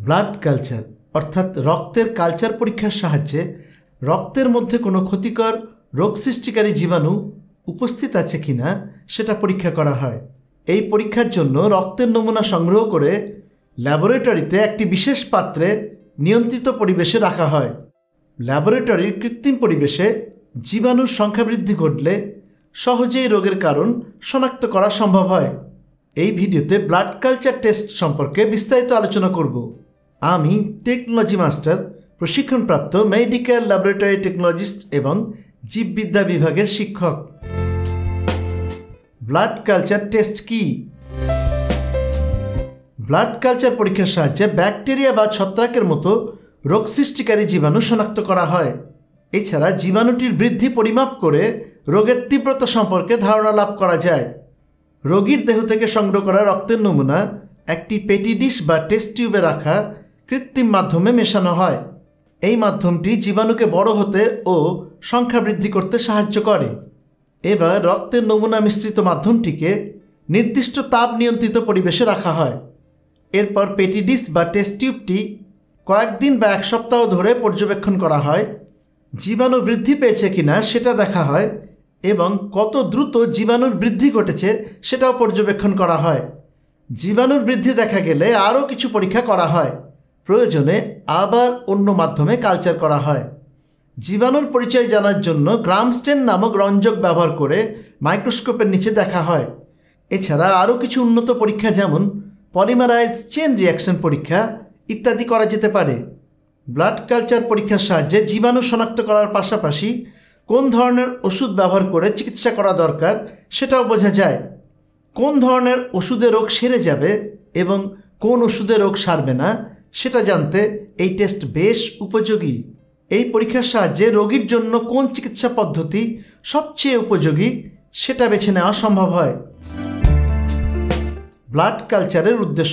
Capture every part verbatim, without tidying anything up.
Blood culture অর্থাৎ রক্তের culture পরীক্ষার সাহায্যে রক্তের মধ্যে কোনো ক্ষতিকর রোগ সৃষ্টিকারী জীবাণু উপস্থিত আছে কিনা সেটা পরীক্ষা করা হয়। এই পরীক্ষার জন্য রক্তের নমুনা সংগ্রহ করে ল্যাবরেটরিতে একটি বিশেষ পাত্রে নিয়ন্ত্রিত পরিবেশে রাখা হয়। ল্যাবরেটরির কৃত্রিম পরিবেশে জীবাণুর সংখ্যা বৃদ্ধি ঘটলে সহজেই রোগের কারণ শনাক্ত করা সম্ভব হয়। এই ভিডিওতে ব্লাড কালচার টেস্ট সম্পর্কে বিস্তারিত আলোচনা করব। আমি টেকনোলজি মাস্টার, প্রশিক্ষণপ্রাপ্ত মেডিকেল ল্যাবরেটরি টেকনোলজিস্ট এবং জীববিদ্যা বিভাগের শিক্ষক। ব্লাড কালচার টেস্ট কি? ব্লাড কালচার পরীক্ষার সাহায্যে ব্যাকটেরিয়া বা ছত্রাকের মতো রোগ সৃষ্টিকারী জীবাণু শনাক্ত করা হয়। এছাড়া জীবাণুটির বৃদ্ধি পরিমাপ করে রোগের তীব্রতা সম্পর্কে ধারণা লাভ করা যায়। রোগীর দেহ থেকে সংগ্রহ করা রক্তের নমুনা একটি পেটি ডিশ বা টেস্ট টিউবে রাখা কৃত্রিম মাধ্যমে মেশানো হয়। এই মাধ্যমটি জীবাণুকে বড় হতে ও সংখ্যা বৃদ্ধি করতে সাহায্য করে। এবার রক্তের নমুনা মিশ্রিত মাধ্যমটিকে নির্দিষ্ট তাপ নিয়ন্ত্রিত পরিবেশে রাখা হয়। এরপর পেটি ডিশ বা টেস্ট টিউবটি কয়েকদিন বা এক সপ্তাহ ধরে পর্যবেক্ষণ করা হয়। জীবাণু বৃদ্ধি পেয়েছে কিনা সেটা দেখা হয় এবং কত দ্রুত জীবাণুর বৃদ্ধি ঘটেছে সেটাও পর্যবেক্ষণ করা হয়। জীবাণুর বৃদ্ধি দেখা গেলে আরও কিছু পরীক্ষা করা হয়। প্রয়োজনে আবার অন্য মাধ্যমে কালচার করা হয়। জীবাণুর পরিচয় জানার জন্য গ্রামস্টেন নামক রঞ্জক ব্যবহার করে মাইক্রোস্কোপের নিচে দেখা হয়। এছাড়া আরও কিছু উন্নত পরীক্ষা যেমন পলিমারাইজ চেন রিঅ্যাকশন পরীক্ষা ইত্যাদি করা যেতে পারে। ব্লাড কালচার পরীক্ষার সাহায্যে জীবাণু শনাক্ত করার পাশাপাশি কোন ধরনের ওষুধ ব্যবহার করে চিকিৎসা করা দরকার সেটাও বোঝা যায়। কোন ধরনের ওষুধে রোগ সেরে যাবে এবং কোন ওষুধে রোগ সারবে না সেটা জানতে এই টেস্ট বেশ উপযোগী। এই পরীক্ষার সাহায্যে রোগীর জন্য কোন চিকিৎসা পদ্ধতি সবচেয়ে উপযোগী সেটা বেছে নেওয়া সম্ভব হয়। ব্লাড কালচারের উদ্দেশ্য: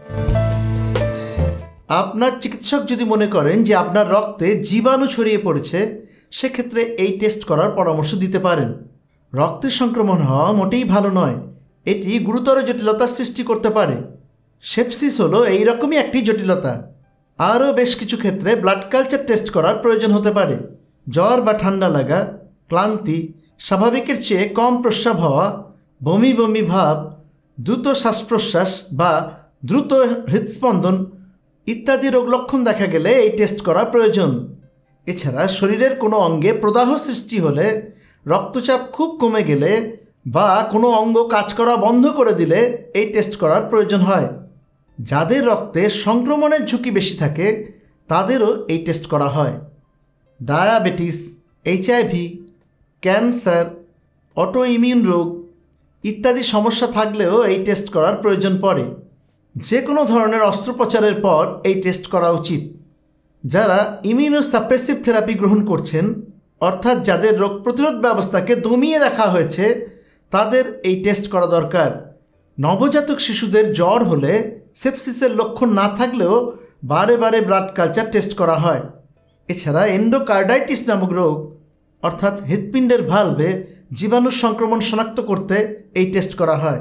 আপনার চিকিৎসক যদি মনে করেন যে আপনার রক্তে জীবাণু ছড়িয়ে পড়েছে, সেক্ষেত্রে এই টেস্ট করার পরামর্শ দিতে পারেন। রক্তে সংক্রমণ হওয়া মোটেই ভালো নয়, এটি গুরুতর জটিলতার সৃষ্টি করতে পারে। সেপসিস হলো এইরকমই একটি জটিলতা। আরও বেশ কিছু ক্ষেত্রে ব্লাড কালচার টেস্ট করার প্রয়োজন হতে পারে। জ্বর বা ঠান্ডা লাগা, ক্লান্তি, স্বাভাবিকের চেয়ে কম প্রস্রাব হওয়া, বমি বমি ভাব, দ্রুত শ্বাস প্রশ্বাস বা দ্রুত হৃদস্পন্দন ইত্যাদি রোগ লক্ষণ দেখা গেলে এই টেস্ট করা প্রয়োজন। এছাড়া শরীরের কোনো অঙ্গে প্রদাহ সৃষ্টি হলে, রক্তচাপ খুব কমে গেলে বা কোনো অঙ্গ কাজ করা বন্ধ করে দিলে এই টেস্ট করার প্রয়োজন হয়। যাদের রক্তে সংক্রমণের ঝুঁকি বেশি থাকে তাদেরও এই টেস্ট করা হয়। Diabetes, HIV, cancer, autoimmune রোগ ইত্যাদি সমস্যা থাকলেও এই টেস্ট করার প্রয়োজন পড়ে। যে কোনো ধরনের অস্ত্রোপচারের পর এই টেস্ট করা উচিত। যারা ইমিউনোসাপ্রেসিভ থেরাপি গ্রহণ করছেন, অর্থাৎ যাদের রোগ প্রতিরোধ ব্যবস্থাকে দমিয়ে রাখা হয়েছে, তাদের এই টেস্ট করা দরকার। নবজাতক শিশুদের জ্বর হলে সেপসিসের লক্ষণ না থাকলেও বারে বারে ব্লাড কালচার টেস্ট করা হয়। এছাড়া এন্ডোকার্ডাইটিস নামক রোগ অর্থাৎ হৃৎপিণ্ডের ভালভে জীবাণুর সংক্রমণ শনাক্ত করতে এই টেস্ট করা হয়।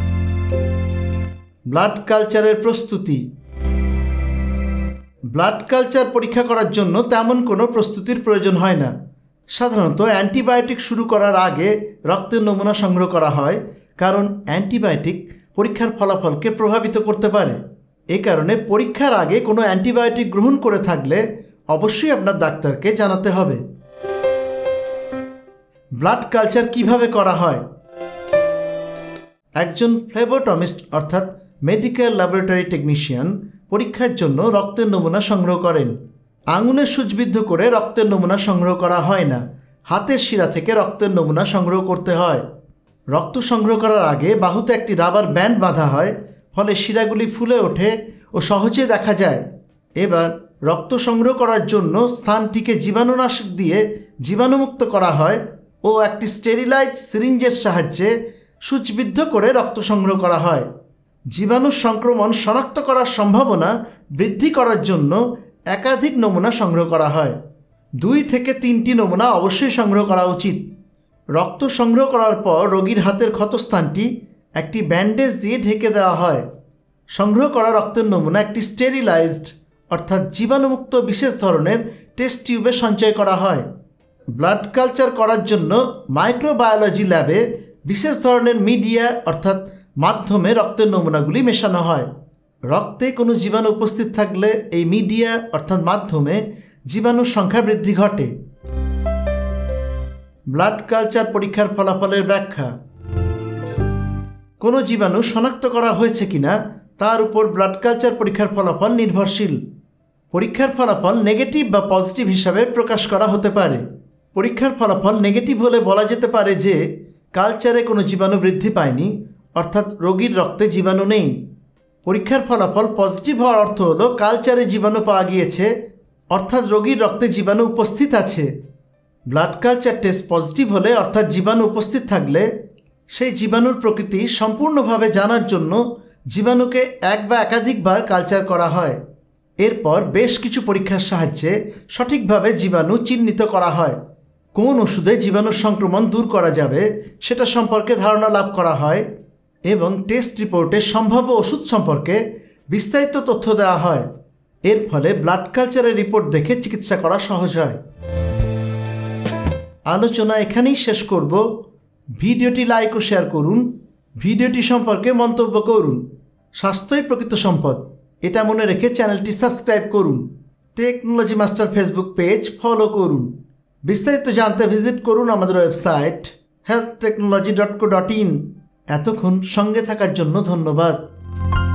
ব্লাড কালচারের প্রস্তুতি: ব্লাড কালচার পরীক্ষা করার জন্য তেমন কোনো প্রস্তুতির প্রয়োজন হয় না। সাধারণত অ্যান্টিবায়োটিক শুরু করার আগে রক্তের নমুনা সংগ্রহ করা হয়, কারণ অ্যান্টিবায়োটিক পরীক্ষার ফলাফলকে প্রভাবিত করতে পারে। এ কারণে পরীক্ষার আগে কোনো অ্যান্টিবায়োটিক গ্রহণ করে থাকলে অবশ্যই আপনার ডাক্তারকে জানাতে হবে। ব্লাড কালচার কিভাবে করা হয়? একজন ফ্লেবোটমিস্ট অর্থাৎ মেডিকেল ল্যাবরেটরি টেকনিশিয়ান পরীক্ষার জন্য রক্তের নমুনা সংগ্রহ করেন। আঙুলে সূচবিদ্ধ করে রক্তের নমুনা সংগ্রহ করা হয় না, হাতের শিরা থেকে রক্তের নমুনা সংগ্রহ করতে হয়। রক্ত সংগ্রহ করার আগে বাহুতে একটি রাবার ব্যান্ড বাঁধা হয়, ফলে শিরাগুলি ফুলে ওঠে ও সহজে দেখা যায়। এবার রক্ত সংগ্রহ করার জন্য স্থানটিকে জীবাণুনাশক দিয়ে জীবাণুমুক্ত করা হয় ও একটি স্টেরিলাইজ সিরিঞ্জের সাহায্যে সূচবিদ্ধ করে রক্ত সংগ্রহ করা হয়। জীবাণুর সংক্রমণ শনাক্ত করার সম্ভাবনা বৃদ্ধি করার জন্য একাধিক নমুনা সংগ্রহ করা হয়। দুই থেকে তিনটি নমুনা অবশ্যই সংগ্রহ করা উচিত। রক্ত সংগ্রহ করার পর রোগীর হাতের ক্ষতস্থানটি একটি ব্যান্ডেজ দিয়ে ঢেকে দেওয়া হয়। সংগ্রহ করা রক্তের নমুনা একটি স্টেরিলাইজড অর্থাৎ জীবাণুমুক্ত বিশেষ ধরনের টেস্ট টিউবে সঞ্চয় করা হয়। ব্লাড কালচার করার জন্য মাইক্রোবায়োলজি ল্যাবে বিশেষ ধরনের মিডিয়া অর্থাৎ মাধ্যমে রক্তের নমুনাগুলি মেশানো হয়। রক্তে কোনো জীবাণু উপস্থিত থাকলে এই মিডিয়া অর্থাৎ মাধ্যমে জীবাণুর সংখ্যা বৃদ্ধি ঘটে। ব্লাড কালচার পরীক্ষার ফলাফলের ব্যাখ্যা। কোনো জীবাণু শনাক্ত করা হয়েছে কিনা তার উপর ব্লাড কালচার পরীক্ষার ফলাফল নির্ভরশীল। পরীক্ষার ফলাফল নেগেটিভ বা পজিটিভ হিসাবে প্রকাশ করা হতে পারে। পরীক্ষার ফলাফল নেগেটিভ হলে বলা যেতে পারে যে কালচারে কোনো জীবাণু বৃদ্ধি পায়নি, অর্থাৎ রোগীর রক্তে জীবাণু নেই। পরীক্ষার ফলাফল পজিটিভ হওয়ার অর্থ হলো কালচারে জীবাণু পাওয়া গিয়েছে, অর্থাৎ রোগীর রক্তে জীবাণু উপস্থিত আছে। ব্লাড কালচার টেস্ট পজিটিভ হলে অর্থাৎ জীবাণু উপস্থিত থাকলে সেই জীবাণুর প্রকৃতি সম্পূর্ণভাবে জানার জন্য জীবাণুকে এক বা একাধিকবার কালচার করা হয়। এরপর বেশ কিছু পরীক্ষার সাহায্যে সঠিকভাবে জীবাণু চিহ্নিত করা হয়। কোন ওষুধে জীবাণুর সংক্রমণ দূর করা যাবে সেটা সম্পর্কে ধারণা লাভ করা হয় এবং টেস্ট রিপোর্টে সম্ভাব্য ওষুধ সম্পর্কে বিস্তারিত তথ্য দেওয়া হয়। এর ফলে ব্লাড কালচারের রিপোর্ট দেখে চিকিৎসা করা সহজ হয়। আলোচনা এখানেই শেষ করব। ভিডিওটি লাইক ও শেয়ার করুন। ভিডিওটি সম্পর্কে মন্তব্য করুন। স্বাস্থ্যই প্রকৃত সম্পদ, এটা মনে রেখে চ্যানেলটি সাবস্ক্রাইব করুন। Technology master Facebook page follow করুন। বিস্তারিত জানতে ভিজিট করুন আমাদের website health technology dot co dot in. এতক্ষণ সঙ্গে থাকার জন্য ধন্যবাদ।